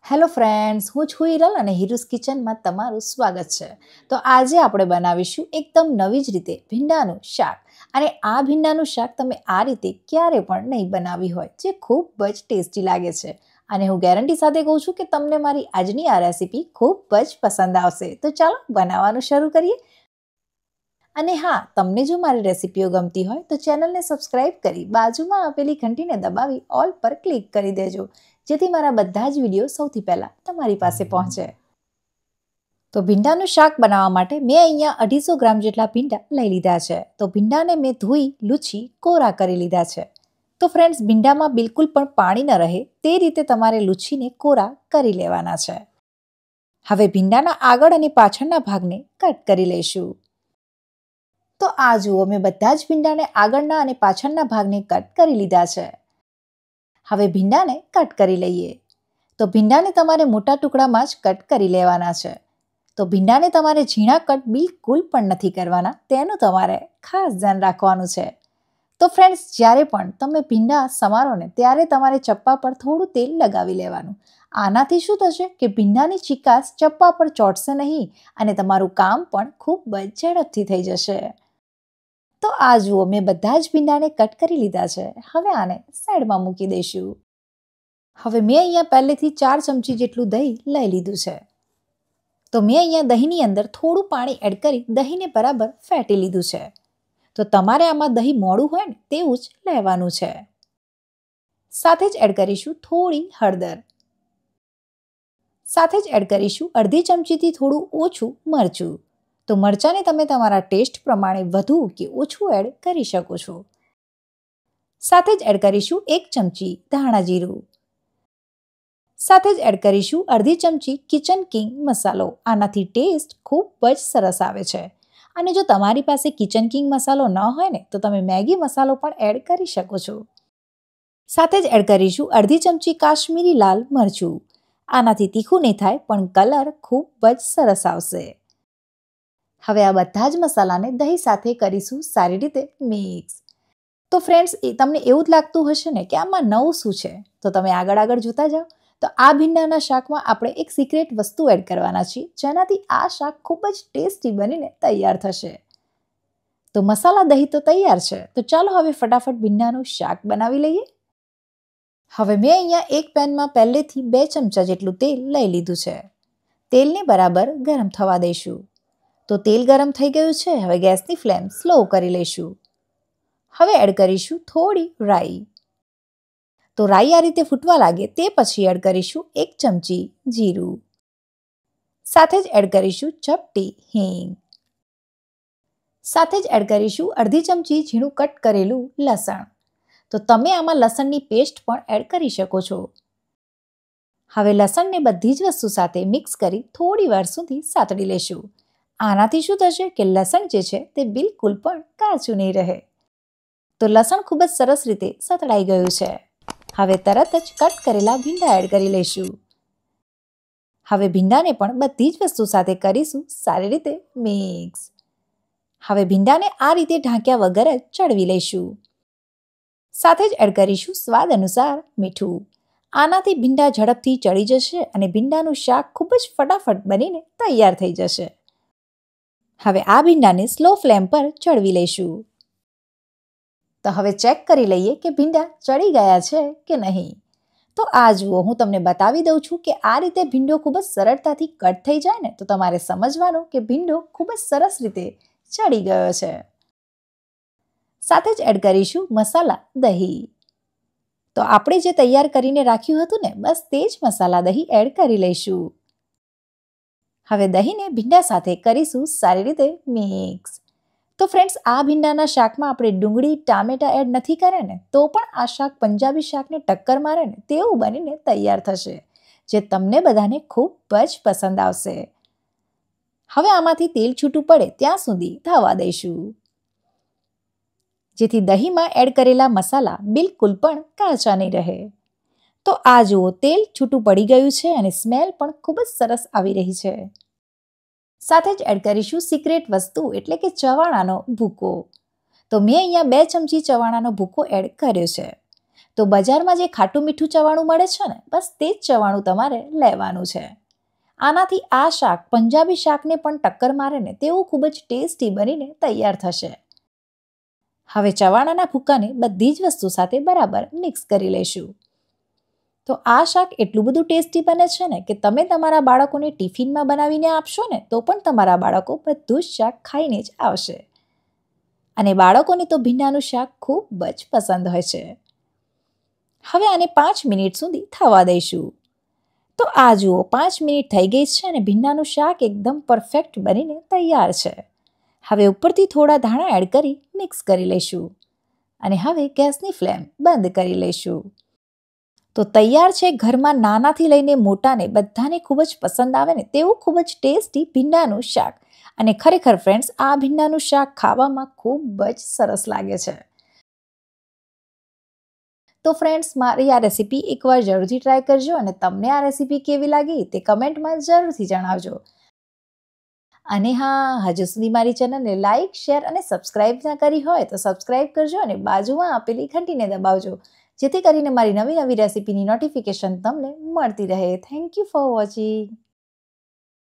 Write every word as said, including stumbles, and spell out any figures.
Hello friends, હું છું હિરલ અને હિરુસ કિચનમાં તમારું સ્વાગત છે. તો આજે આપણે બનાવીશું એકદમ નવી જ રીતે ભીંડાનું શાક. અને આ ભીંડાનું શાક તમે આ રીતે ક્યારે પણ નહીં બનાવી હોય, જે ખૂબ જ ટેસ્ટી લાગે છે. અને હું ગેરંટી સાથે કહું છું કે તમને મારી આજની આ રેસીપી ખૂબ જ પસંદ આવશે. તો ચાલો બનાવવાનું શરૂ કરીએ. અને હા, તમને જો મારી રેસીપીઓ ગમતી હોય તો ચેનલને સબસ્ક્રાઇબ કરી બાજુમાં આપેલી ઘંટીને દબાવી ઓલ પર ક્લિક કરી દેજો, જેથી મારા બધા જ વિડીયો સૌથી પહેલાં તમારી પાસે પહોંચે. તો ભીંડાનું શાક બનાવવા માટે મેં અહીંયા અઢીસો ગ્રામ જેટલા ભીંડા લઈ લીધા છે. તો ભીંડાને મેં ધોઈ લૂછી કોરા કરી લીધા છે. તો ફ્રેન્ડ્સ, ભીંડામાં બિલકુલ પણ પાણી ન રહે તે રીતે તમારે લૂછીને કોરા કરી લેવાના છે. હવે ભીંડાના આગળ અને પાછળના ભાગને કટ કરી લઈશું. તો આ જુઓ, મેં બધા જ ભીંડાને આગળના અને પાછળના ભાગને કટ કરી લીધા છે. હવે ભીંડાને કટ કરી લઈએ. તો ભીંડાને તમારે મોટા ટુકડામાં જ કટ કરી લેવાના છે. તો ભીંડાને તમારે ઝીણા કટ બિલકુલ પણ નથી કરવાના, તેનું તમારે ખાસ ધ્યાન રાખવાનું છે. તો ફ્રેન્ડ્સ, જ્યારે પણ તમે ભીંડા સમારો ને ત્યારે તમારે ચપ્પા પર થોડું તેલ લગાવી લેવાનું. આનાથી શું થશે કે ભીંડાની ચીકાશ ચપ્પા પર ચોંટશે નહીં અને તમારું કામ પણ ખૂબ જ ઝડપથી થઈ જશે. તો આ જુઓ, મેં બધા જ ભીંડાને કટ કરી લીધા છે. હવે આને સાઈડમાં મૂકી દઈશું. હવે મેં અહીંયા પહેલેથી ચાર ચમચી જેટલું દહીં લઈ લીધું છે. તો મેં અહીંયા દહીંની અંદર થોડું પાણી એડ કરી દહીંને બરાબર ફેટી લીધું છે. તો તમારે આમાં દહીં મોડું હોય ને તેવું જ લેવાનું છે. સાથે જ એડ કરીશું થોડી હળદર. સાથે જ એડ કરીશું અડધી ચમચીથી થોડું ઓછું મરચું. તો મરચાંને તમે તમારા ટેસ્ટ પ્રમાણે વધુ કે ઓછું એડ કરી શકો છો. સાથે જ એડ કરીશું એક ચમચી ધાણા જીરું. સાથે જ એડ કરીશું અડધી ચમચી કિચન કિંગ મસાલો. આનાથી ટેસ્ટ ખૂબ જ સરસ આવે છે. અને જો તમારી પાસે કિચન કિંગ મસાલો ન હોય ને તો તમે મેગી મસાલો પણ એડ કરી શકો છો. સાથે જ એડ કરીશું અડધી ચમચી કાશ્મીરી લાલ મરચું. આનાથી તીખું નહીં થાય પણ કલર ખૂબ જ સરસ આવશે. હવે આ બધા જ મસાલાને દહીં સાથે કરીશું સારી રીતે મિક્સ. તો ફ્રેન્ડ્સ, એ તમને એવું જ લાગતું હશે ને કે આમાં નવું શું છે, તો તમે આગળ આગળ જોતા જાઓ. તો આ ભીંડાના શાકમાં આપણે એક સિક્રેટ વસ્તુ એડ કરવાના છીએ, જેનાથી આ શાક ખૂબ જ ટેસ્ટી બનીને તૈયાર થશે. તો મસાલા દહીં તો તૈયાર છે. તો ચાલો હવે ફટાફટ ભીંડાનું શાક બનાવી લઈએ. હવે મેં અહીંયા એક પેનમાં પહેલેથી બે ચમચા જેટલું તેલ લઈ લીધું છે. તેલને બરાબર ગરમ થવા દઈશું. તો તેલ ગરમ થઈ ગયું છે. હવે ગેસની ફ્લેમ સ્લો કરી લઈશું. હવે એડ કરીશું થોડી રાઈ. તો રાઈ આ રીતે ફૂટવા લાગે તે પછી એડ કરીશું એક ચમચી જીરું. સાથે જ એડ કરીશું ચપટી હિંગ. સાથે જ એડ કરીશું અડધી ચમચી ઝીણું કટ કરેલું લસણ. તો તમે આમાં લસણની પેસ્ટ પણ એડ કરી શકો છો. હવે લસણને બધી જ વસ્તુ સાથે મિક્સ કરી થોડી વાર સુધી સાતળી લેશું. આનાથી શું થશે કે લસણ જે છે તે બિલકુલ પણ કાચું નહીં રહે. તો લસણ ખૂબ જ સરસ રીતે સતળાઈ ગયું છે. હવે તરત જ કટ કરેલા ભીંડા એડ કરી લઈશું. હવે ભીંડાને પણ બધી જ વસ્તુ સાથે કરીશું સારી રીતે મિક્સ. હવે ભીંડાને આ રીતે ઢાંક્યા વગર જ ચડવી લઈશું. સાથે જ એડ કરીશું સ્વાદ અનુસાર મીઠું. આનાથી ભીંડા ઝડપથી ચડી જશે અને ભીંડાનું શાક ખૂબ જ ફટાફટ બનીને તૈયાર થઈ જશે. હવે આ ભીંડાને સ્લો ફ્લેમ પર ચડવી લઈશું. તો હવે ચેક કરી લઈએ કે ભીંડા ચડી ગયા છે કે નહીં. તો આ જુઓ, હું તમને બતાવી દઉં છું કે આ રીતે ભીંડો ખૂબ જ સરળતાથી કટ થઈ જાય ને તો તમારે સમજવાનું કે ભીંડો ખૂબ જ સરસ રીતે ચડી ગયો છે. સાથે જ એડ કરીશું મસાલા દહીં. તો આપણે જે તૈયાર કરીને રાખ્યું હતું ને, બસ તે જ મસાલા દહીં એડ કરી લઈશું. હવે દહીંને ભીંડા સાથે કરીશું સારી રીતે મિક્સ. તો ફ્રેન્ડ્સ, આ ભીંડાના શાકમાં આપણે ડુંગળી ટામેટા એડ નથી કર્યા ને તો પણ આ શાક પંજાબી શાકને ટક્કર મારે ને તેવું બનીને તૈયાર થશે, જે તમને બધાને ખૂબ જ પસંદ આવશે. હવે આમાંથી તેલ છૂટું પડે ત્યાં સુધી થવા દઈશું, જેથી દહીંમાં એડ કરેલા મસાલા બિલકુલ પણ કાચા નહીં રહે. તો આ જુઓ, તેલ છૂટું પડી ગયું છે અને સ્મેલ પણ ખૂબ જ સરસ આવી રહી છે. સાથે જ એડ કરીશું સિક્રેટ વસ્તુ એટલે કે ચવાણાનો ભૂકો. તો મેં અહીંયા બે ચમચી ચવાણાનો ભૂકો એડ કર્યો છે. તો તો બજારમાં જે ખાટું મીઠું ચવાણું મળે છે ને, બસ તે જ ચવાણું તમારે લેવાનું છે. આનાથી આ શાક પંજાબી શાકને પણ ટક્કર મારે ને તેવું ખૂબ જ ટેસ્ટી બનીને તૈયાર થશે. હવે ચવાણાના ભૂકાને બધી જ વસ્તુ સાથે બરાબર મિક્સ કરી લઈશું. તો આ શાક એટલું બધું ટેસ્ટી બને છે ને કે તમે તમારા બાળકોને ટિફિનમાં બનાવીને આપશો ને તો પણ તમારા બાળકો બધું જ શાક ખાઈને જ આવશે. અને બાળકોને તો ભીંડાનું શાક ખૂબ જ પસંદ હોય છે. હવે આને પાંચ મિનિટ સુધી થવા દઈશું. તો આ જુઓ, પાંચ મિનિટ થઈ ગઈ છે અને ભીંડાનું શાક એકદમ પરફેક્ટ બનીને તૈયાર છે. હવે ઉપરથી થોડા ધાણા એડ કરી મિક્સ કરી લઈશું અને હવે ગેસની ફ્લેમ બંધ કરી લઈશું. તો તૈયાર છે ઘરમાં નાનાથી લઈને મોટાને બધાને ખૂબ જ પસંદ આવે ને તેવું ખૂબ જ ટેસ્ટી ભીંડાનું શાક. અને ખરેખર ફ્રેન્ડ્સ, આ ભીંડાનું શાક ખાવામાં ખૂબ જ સરસ લાગે છે. તો ફ્રેન્ડ્સ, મારી આ રેસીપી એકવાર જરૂરથી ટ્રાય કરજો અને તમને આ રેસીપી કેવી લાગી તે કમેન્ટમાં જરૂરથી જણાવજો. અને હા, હજુ સુધી મારી ચેનલને લાઇક, શેર અને સબસ્ક્રાઇબ ના કરી હોય તો સબસ્ક્રાઇબ કરજો અને બાજુમાં આપેલી ઘંટીને દબાવજો, જેથી કરીને મારી નવી નવી રેસીપીની નોટિફિકેશન તમને મળતી રહે. Thank you for watching.